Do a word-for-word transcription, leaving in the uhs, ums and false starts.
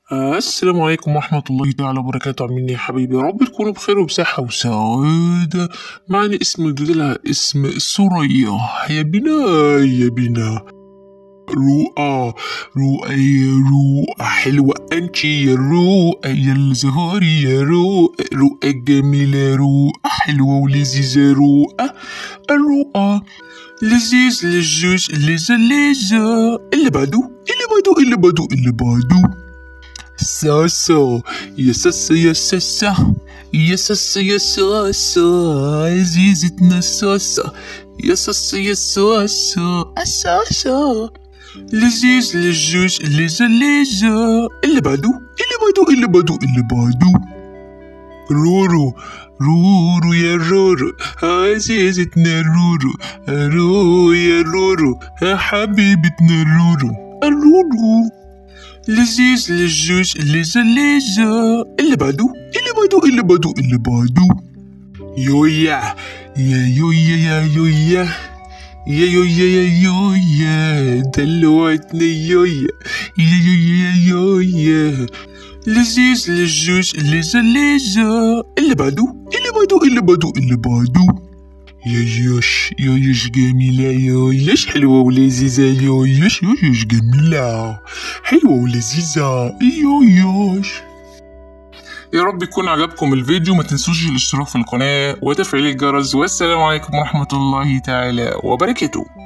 آه، السلام عليكم ورحمة الله تعالى وبركاته. عاملين إيه يا حبيبي؟ يا رب تكونوا بخير وبصحة وسعادة. معنا اسم جديد لها اسم سوريا. يا بنا يا بنا رؤى رؤى يا رؤى حلوة انتي يا رؤى يا الزهاري يا رؤى رؤى جميلة رؤى حلوة ولذيذة رؤى الرؤى لذيذ لجوج لذة لذة. اللي بعده اللي بعده اللي بعده اللي بعده ساسا يا ساسا يا ساسا يا ساسا يا ساسا عزيزتنا ساسا يا ساسا يا ساسا الساسا لذيذ لجوج لذة لذة. اللي بعده اللي بعده اللي بعده اللي بعده رورو رورو يا رورو عزيزتنا رورو رورو يا رورو حبيبتنا رورو الرورو لذيذ لجوج لذة لذة. اللي بعده اللي بعده اللي بعده اللي بعده يويا يا يويا يا يويا يا يويا يا يويا دلوعتنا يويا يا يويا يا يويا لذيذ لجوج لذة لذة. اللي بعده اللي بعده اللي بعده اللي بعده يا يوش يا يوش جميلة يا يوش حلوة ولذيذة يا يوش يا يوش جميلة حلوة ولذيذة يا يوش. يا رب يكون عجبكم الفيديو. ما تنسوش الاشتراك في القناة وتفعيل الجرس. والسلام عليكم ورحمة الله تعالى وبركاته.